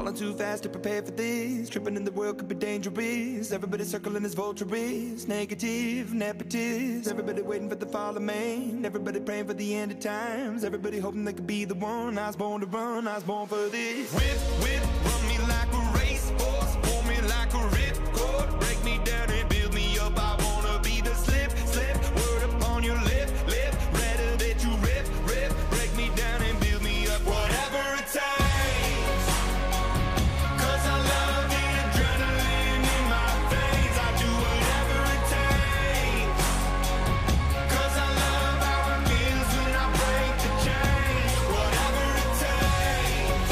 Falling too fast to prepare for this. Tripping in the world could be dangerous. Everybody circling as vultures. Negative, nepotist. Everybody waiting for the fall of man. Everybody praying for the end of times. Everybody hoping they could be the one. I was born to run, I was born for this. Whip, whip, run me like a racehorse. Pull me like a ripcord. Break me down and build me up. I wanna be the slip, slip. Word upon your lip, lip. Rather that you rip, rip. Break me down and build me up. Whatever it takes. 'Cause I love the adrenaline in my veins. I do whatever it takes. 'Cause I love how it feels when I break the chains. Whatever it takes.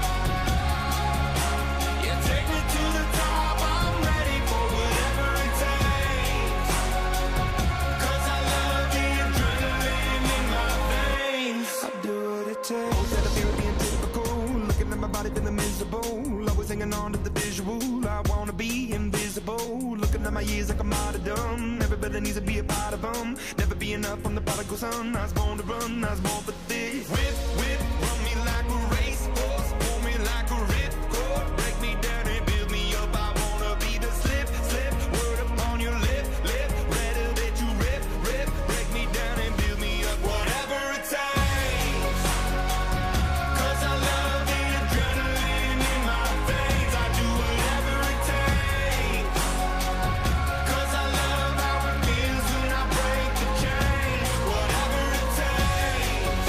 Yeah, take me to the top. I'm ready for whatever it takes. 'Cause I love the adrenaline in my veins. I do what it takes. Instead of fear being typical, looking at my body feeling miserable. Always hanging on to the visual. I wanna be invisible. Looking at my years like I'm martyrdom. Everybody needs to be a part of them. Never be enough from the prodigal son. I was born to run, I was born for this. Whip, whip, run me like a racehorse. Pull me like a ripcord. Break me down and build me up. I wanna be the slip, slip. Word upon your lip, lip. Rather that you rip, rip. Break me down and build me up. Whatever it takes. 'Cause I love the adrenaline in my veins. I do whatever it takes. 'Cause I love how it feels when I break the chains. Whatever it takes.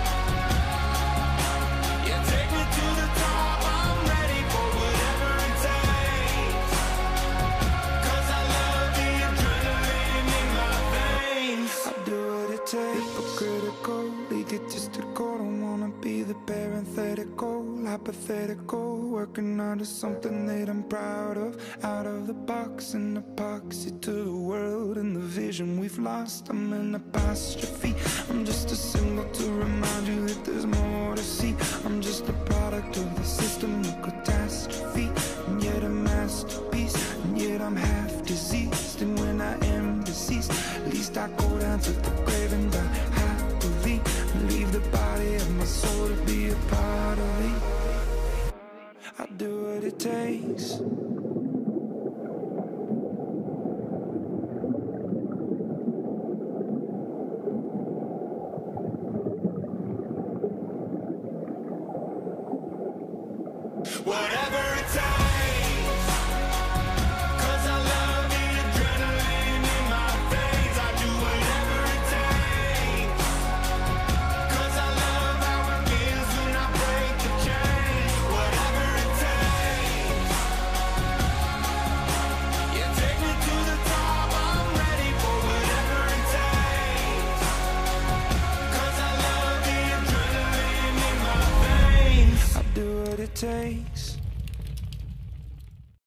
Yeah, take me to the top. I'm ready for whatever it takes. 'Cause I love the adrenaline in my veins. I do what it takes. Hypocritical, egotistical. Don't wanna be the parenthetical, hypothetical. Working onto something that I'm proud of. Out of the box, an epoxy to the world and the vision we've lost. I'm an apostrophe. I'm just a symbol to remind you that there's more to see. I'm just a product of the system of catastrophe, and yet a masterpiece. And yet I'm half diseased, and when I am deceased, at least I go down to the grave and die happily. Leave the body of my soul to be a part of it. I do what it takes. Whatever it takes. 'Cause I love the adrenaline in my veins. I do whatever it takes. 'Cause I love how it feels when I break the chains. Whatever it takes. Yeah, take me to the top. I'm ready for whatever it takes. 'Cause I love the adrenaline in my veins. I do what it takes.